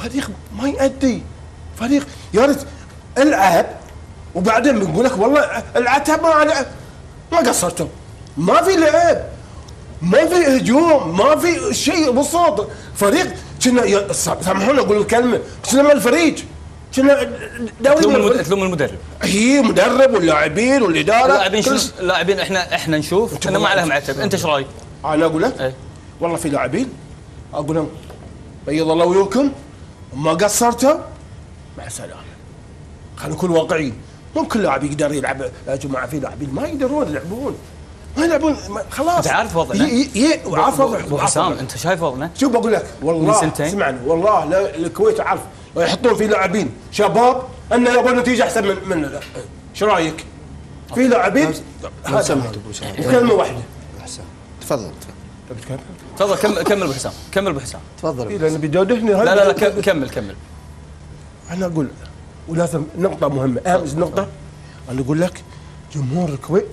فريق ما يأدي، فريق يا ريت العب وبعدين بنقول لك والله العتب ما قصرتم، ما في لعب، ما في هجوم، ما في شيء بسيط. فريق كنا سامحونا اقول الكلمه، كنا من الفريق، كنا دوري تلوم المدرب. هي مدرب واللاعبين والاداره. اللاعبين احنا نشوف انه ما عليهم عتب، انت ايش رايك؟ انا اقول لك والله في لاعبين اقول لهم بيض الله وجوهكم، ما قصرتوا مع السلامه. خلينا نكون واقعيين، مو كل لاعب يقدر يلعب يا جماعه، في لاعبين ما يقدرون يلعبون، ما يلعبون خلاص. انت عارف وضعنا؟ عارف وضعنا ابو حسام، انت شايف وضعنا؟ شوف بقول لك والله اسمعني، والله الكويت عارف يحطون في لاعبين شباب انه يبون نتيجه احسن من ايش رايك؟ في لاعبين لو سمحت ابو حسام كلمه واحده. تفضل تفضل كمل ابو حسام، كمل ابو حسام تفضل. لان بيجودهني. لا كمل. انا اقول ولازم نقطه مهمه، اهم نقطه انا اقول لك جمهور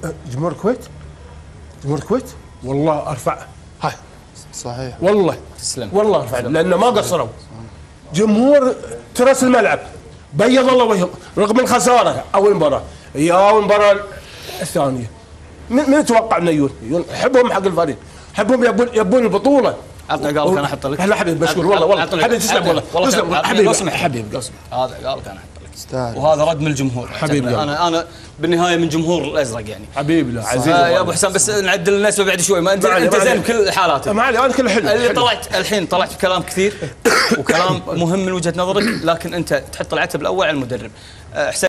الكويت والله ارفع هاي صحيح والله تسلم والله ارفع لانه ما قصروا. جمهور ترس الملعب بيض الله وجههم رغم الخساره اول مباراه يا المباراه الثانيه. من يتوقع انه يجون حبهم حق الفريق، حبهم يبون البطوله. عطني قالك انا احط لك. هلا حبيبي مشكور والله حبيبي تسلم والله تسلم حبيبي هذا قالك انا احط لك تستاهل، وهذا رد من الجمهور حبيبي. انا بالنهايه من جمهور الازرق يعني حبيبي. لا عزيز يا ابو حسام، بس نعدل النسبه بعد شوي. ما انت زين بكل حالاتك. ما علي انا كله حلو. اللي طلعت بكلام كثير وكلام مهم من وجهه نظرك، لكن انت تحط العتب الاول على المدرب. حسين